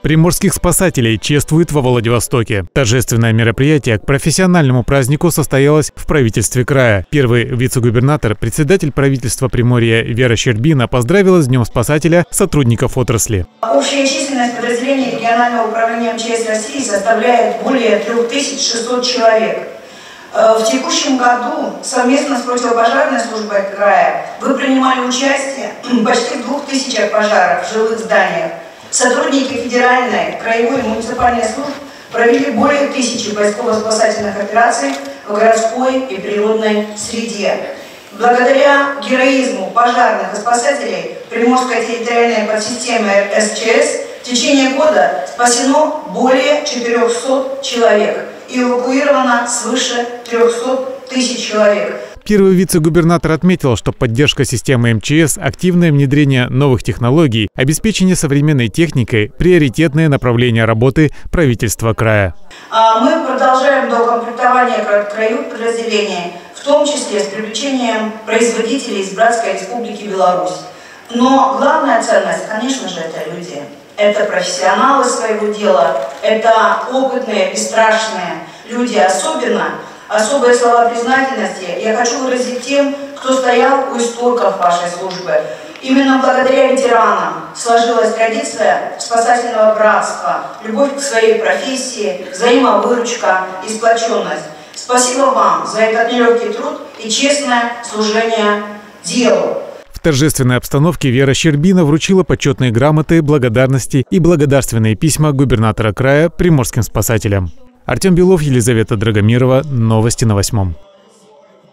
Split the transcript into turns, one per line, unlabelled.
Приморских спасателей чествуют во Владивостоке. Торжественное мероприятие к профессиональному празднику состоялось в правительстве края. Первый вице-губернатор, председатель правительства Приморья Вера Щербина поздравила с Днем спасателя сотрудников отрасли.
Общая численность подразделений регионального управления МЧС России составляет более 3600 человек. В текущем году совместно с противопожарной службой края вы принимали участие почти в 2000 пожарах в жилых зданиях. Сотрудники федеральной, краевой и муниципальной служб провели более 1000 поисково-спасательных операций в городской и природной среде. Благодаря героизму пожарных и спасателей Приморской территориальной подсистемы СЧС в течение года спасено более 400 человек и эвакуировано свыше 300 тысяч человек.
Первый вице-губернатор отметил, что поддержка системы МЧС, активное внедрение новых технологий, обеспечение современной техникой – приоритетные направления работы правительства края.
Мы продолжаем доукомплектование краевых подразделений, в том числе с привлечением производителей из Братской Республики Беларусь. Но главная ценность, конечно же, это люди. Это профессионалы своего дела, это опытные, бесстрашные люди. Особые слова признательности я хочу выразить тем, кто стоял у истоков вашей службы. Именно благодаря ветеранам сложилась традиция спасательного братства, любовь к своей профессии, взаимовыручка и сплоченность. Спасибо вам за этот нелегкий труд и честное служение делу.
В торжественной обстановке Вера Щербина вручила почетные грамоты, благодарности и благодарственные письма губернатора края приморским спасателям. Артем Белов, Елизавета Драгомирова. Новости на 8.